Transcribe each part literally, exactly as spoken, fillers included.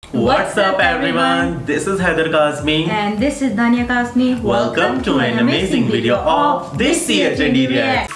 What's up everyone? This is Haider Kazmi and this is Dania Kazmi. Welcome, Welcome to an amazing video of this C H N D Reacts.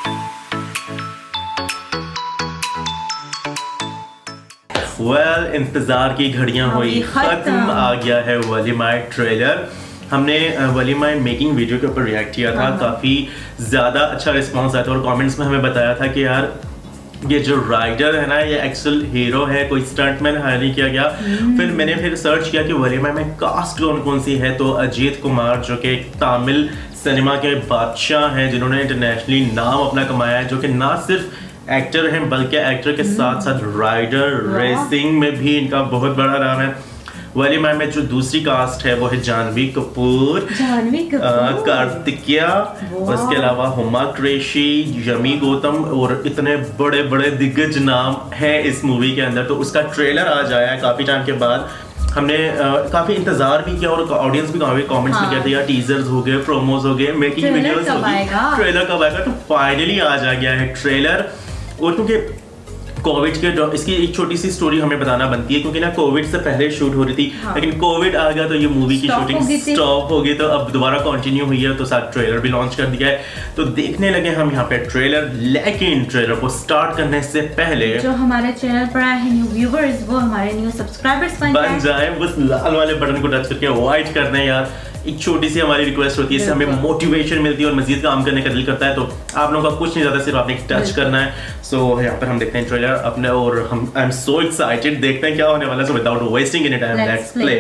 Well, इंतजार की घड़ियां हुई खत्म, आ गया है वलीमाय trailer. हमने वलीमाय making video के ऊपर रिएक्ट किया था, काफ़ी ज़्यादा अच्छा रिस्पांस आया था और कमेंट्स में हमें बताया था कि यार ये जो राइडर है ना, ये एक्चुअल हीरो है, कोई स्टंटमैन हायर नहीं किया गया। फिर मैंने फिर सर्च किया कि वलीमाय में कास्ट कौन कौन सी है, तो अजीत कुमार जो कि एक तमिल सिनेमा के बादशाह हैं जिन्होंने इंटरनेशनली नाम अपना कमाया है, जो कि ना सिर्फ एक्टर हैं बल्कि एक्टर के साथ साथ राइडर रेसिंग में भी इनका बहुत बड़ा नाम है। वलीमाय में जो दूसरी कास्ट है वो है जानवी कपूर, जानवी कपूर, कार्तिकेया, उसके अलावा हुमा कुरैशी, यमी गौतम और इतने बड़े बड़े दिग्गज नाम है इस मूवी के अंदर। तो उसका ट्रेलर आज आया है काफ़ी टाइम के बाद। हमने काफ़ी इंतजार भी किया और ऑडियंस भी काफ़ी कमेंट्स में कहते हैं यार टीजर्स हो गए, प्रोमोज हो गए, मेकिंग वीडियोस हो गए, ट्रेलर कब आएगा। तो फाइनली आज आ गया है ट्रेलर। और क्योंकि कोविड के इसकी एक छोटी सी स्टोरी हमें बताना बनती है, क्योंकि ना कोविड से पहले शूट हो रही थी, हाँ। लेकिन कोविड आ गया तो ये मूवी की शूटिंग स्टॉप हो गई, तो अब दोबारा कंटिन्यू हुई है, तो साथ ट्रेलर भी लॉन्च कर दिया है। तो देखने लगे हम यहाँ पे ट्रेलर। लेकिन ट्रेलर को स्टार्ट करने से पहले जो हमारे चैनल पर आए हैं न्यू व्यूवर्स, वो हमारे न्यू सब्सक्राइबर्स बन जाए, बस लाल वाले बटन को टच करके वाइट करना है यार। एक छोटी सी हमारी रिक्वेस्ट होती है, इससे हमें मोटिवेशन मिलती है और मजीद काम करने का दिल करता है। तो आप लोगों का कुछ नहीं ज़्यादा, सिर्फ आपने टच करना है। सो so, यहाँ पर हम देखते हैं ट्रेलर अपने, और हम आई एम सो एक्साइटेड, देखते हैं क्या होने वाला है। So without wasting any time let's play.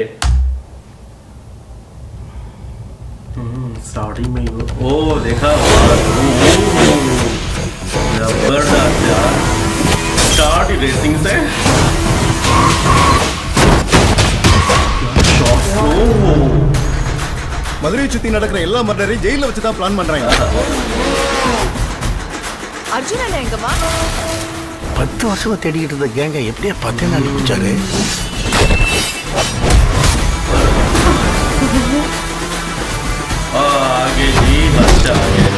Starting में ओ देखा जबरदस्त यार, स्टार्ट रेसिंग से மதுரை சுத்தி நடக்கிற எல்லா மர்டரையும் ஜெயில வச்சு தான் பிளான் பண்றாங்க. அர்ஜுன் அண்ணா எங்கம்மா? பத்து வருஷமா தேடிட்டு இருந்த கேங்க எப்படியே பத்து நாள் பிடிச்சாரு. ஆगे जी अच्छा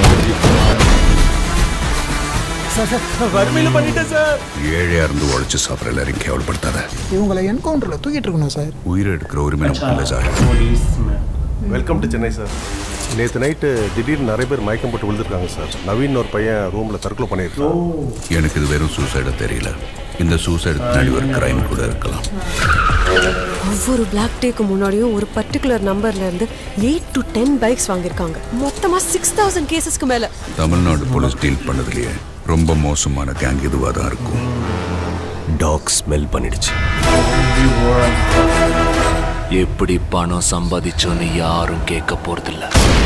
சார் சார் வறுமையில பண்ணிட்டேன் சார். ஏழையா இருந்து உழைச்சு சாப்பிட்ற எல்லாரையும் கேவலப்படுத்தாத. இவங்களை என்கவுண்டர்ல தூக்கிட்டு இருக்கணும் சார். உயிரை எடுக்கிற உரிமை நமக்கு இல்லை sir. Welcome to Chennai sir. நேற்று நைட்டு திடீர்னு நிறைய பேர் மயக்கம் போட்டு விழுந்திருக்காங்க சார். நவீன் ஒரு பையன் ரூமில் தற்கொலை பண்ணியிருக்கான். எனக்கு இது வெறும் சூசைடாக தெரியல, இந்த சூசைடு பின்னாடி ஒரு கிரைம் கூட இருக்கலாம். ஒவ்வொரு பிளாக் டேக்கு முன்னாடியும் ஒரு பர்டிகுலர் நம்பர்ல இருந்து எயிட் டு டென் பைக்ஸ் வாங்கியிருக்காங்க. மொத்தமாக சிக்ஸ் தௌசண்ட் கேசஸ்க்கு மேலே. தமிழ்நாடு போலீஸ் டீல் பண்ணதுலேயே ரொம்ப மோசமான கேங் இதுவாக தான் இருக்கும். டாக் ஸ்மெல் பண்ணிடுச்சு. எப்படி பணம் சம்பாதிச்சோன்னு யாரும் கேட்க போறதில்ல.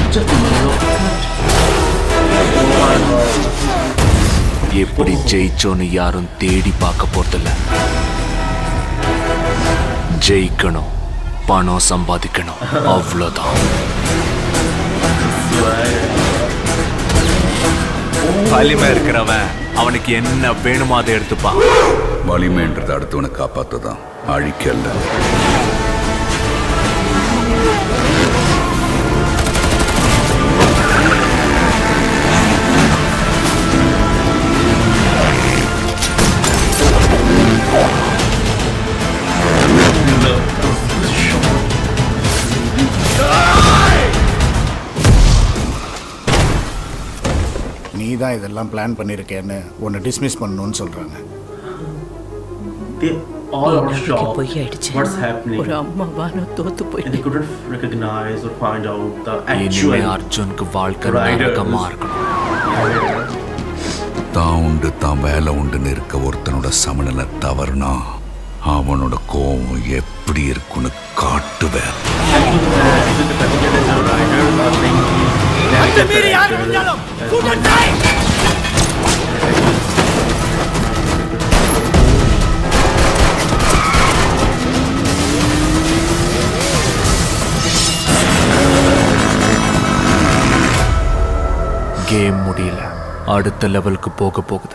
எப்படி ஜெயிச்சோன்னு யாரும் தேடி பார்க்க போறதில்ல. ஜெயிக்கணும், பணம் சம்பாதிக்கணும், அவ்வளோதான். வலிமை இருக்கிறவன் அவனுக்கு என்ன வேணுமோ அதை எடுத்துப்பான். வலிமைன்றது அடுத்தவனை காப்பாற்றதான், அழிக்கல்ல. நீ தான் இதெல்லாம் பிளான் பண்ணியிருக்கேன்னு உன்னை டிஸ்மிஸ் பண்ணணும்னு சொல்றாங்க. போய் ஆயிடுச்சு. What's happening? ஒரு அம்மாவான தோத்து போயிட்டு. They couldn't recognize or find out the actual. அர்ஜுனுக்கு வாழ்க்கை நரகமா இருக்கணும். தான் உண்டு தான் வேலை உண்டுன்னு இருக்க ஒருத்தனோட சமநிலை தவறுனா அவனோட கோவம் எப்படி இருக்குன்னு காட்டுவேன். கேம் முடியல, அடுத்த லெவலுக்கு போக போகுது.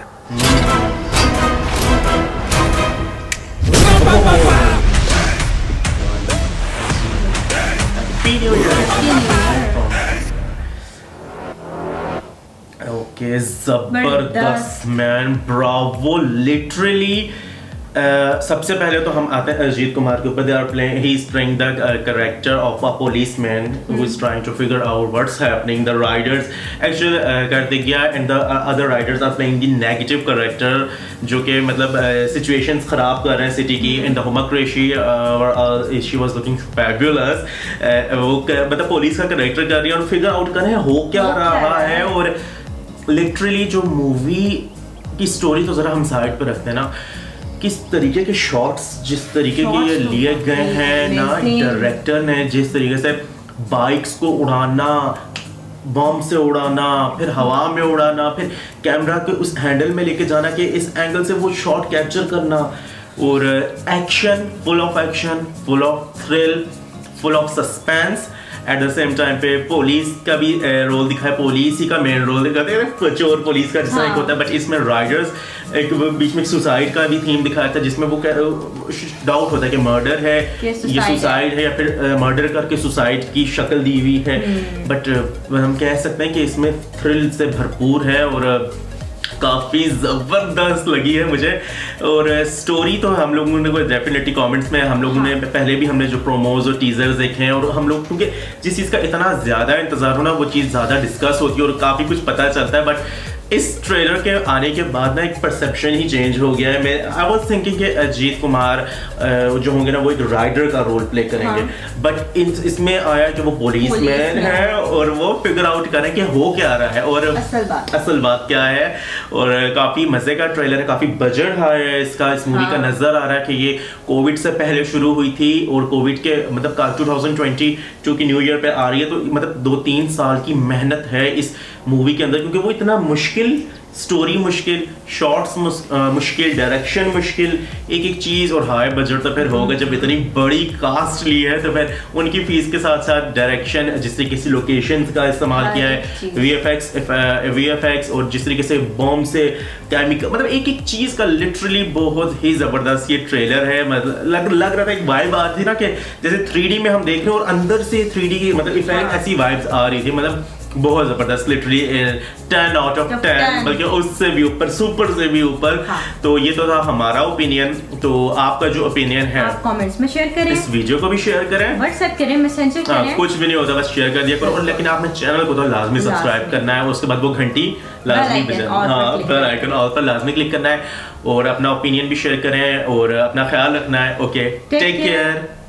Okay, जबरदस्त man, bravo, literally Uh, सबसे पहले तो हम आते हैं अजीत कुमार के ऊपर. They are playing he is playing the character of a policeman who is trying to figure out what's happening. The riders actually Karthik गया and the other riders are playing the negative character जो कि मतलब situations uh, खराब कर रहे हैं city की. In the Huma Qureshi she was looking fabulous. वो मतलब पुलिस का कैरेक्टर कर रही है और फिगर आउट कर रहे हैं हो क्या रहा है. और लिटरली जो मूवी की स्टोरी तो जरा हम साइड पर रखते हैं ना, किस तरीके के शॉट्स जिस तरीके के ये लिए गए हैं ना डायरेक्टर ने, जिस तरीके से बाइक्स को उड़ाना, बम से उड़ाना, फिर हवा में उड़ाना, फिर कैमरा के उस हैंडल में लेके जाना कि इस एंगल से वो शॉट कैप्चर करना. और action, full of action, full of thrill, full of suspense. At the same time पे पुलिस का भी रोल दिखाया, पुलिस ही का मेन रोल दिखाते हैं, चोर पुलिस का जैसा एक होता है. बट इसमें राइडर्स एक बीच में सुसाइड का भी थीम दिखाया था जिसमें वो डाउट होता है कि मर्डर है, ये सुसाइड है, या फिर मर्डर करके सुसाइड की शक्ल दी हुई है. बट हम कह सकते हैं कि इसमें थ्रिल से भरपूर है और काफ़ी ज़बरदस्त लगी है मुझे. और स्टोरी तो हम लोगों ने डेफिनेटली कमेंट्स में हम लोगों ने पहले भी हमने जो प्रोमोज और टीजर्स देखे हैं, और हम लोग क्योंकि जिस चीज़ का इतना ज़्यादा इंतज़ार हो ना वो चीज़ ज़्यादा डिस्कस होती है और काफ़ी कुछ पता चलता है. बट इस ट्रेलर के आने के बाद ना एक परसेप्शन ही चेंज हो गया है. मैं आई वाज थिंकिंग कि अजीत कुमार जो होंगे ना वो एक राइडर का रोल प्ले करेंगे. बट हाँ. इन इसमें आया कि वो पुलिसमैन है और वो फिगर आउट करें कि हो क्या रहा है और असल बात असल बात क्या है. और काफ़ी मज़े का ट्रेलर है, काफ़ी बजट हाई है इसका. इस मूवी हाँ. का नज़र आ रहा है कि ये कोविड से पहले शुरू हुई थी और कोविड के मतलब टू थाउजेंड ट्वेंटी टू की न्यू ईयर पे आ रही है. तो मतलब दो तीन साल की मेहनत है इस मूवी के अंदर, क्योंकि वो इतना मुश्किल स्टोरी, मुश्किल शॉट्स, मुश्किल डायरेक्शन, मुश्किल एक एक चीज़. और हाई बजट तो फिर होगा जब इतनी बड़ी कास्ट ली है तो फिर उनकी फीस के साथ साथ डायरेक्शन, जिस तरीके से लोकेशंस का इस्तेमाल किया है, वीएफएक्स वीएफएक्स और जिस तरीके से बॉम से केमिकल, मतलब एक एक चीज़ का लिटरली बहुत ही ज़बरदस्त ये ट्रेलर है. मतलब लग लग रहा था, एक वाइब आ रही थी ना कि जैसे थ्री डी में हम देख रहे हैं और अंदर से थ्री डी की मतलब इफेक्ट, ऐसी वाइब्स आ रही थी. मतलब बहुत जबरदस्त, literally ten out of ten, बल्कि उससे भी ऊपर, सुपर से भी ऊपर. हाँ. तो ये तो था हमारा ओपिनियन. तो आपका जो ओपिनियन है आप कमेंट्स में शेयर करें, इस वीडियो को भी शेयर करें, व्हाट्सएप करें, मैसेंजर करें. हाँ, कुछ भी नहीं होता, बस शेयर कर दिया करो. और लेकिन आपने चैनल को तो लाजमी सब्सक्राइब करना है. उसके बाद वो घंटी लाजमी हाँ बेल आइकन ऑल पर लाजमी क्लिक करना है. और अपना ओपिनियन भी शेयर करें और अपना ख्याल रखना है. Okay, take care.